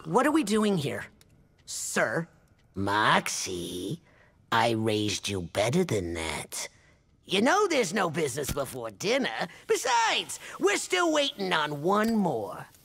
What are we doing here, sir? Moxie, I raised you better than that. You know there's no business before dinner. Besides, we're still waiting on one more.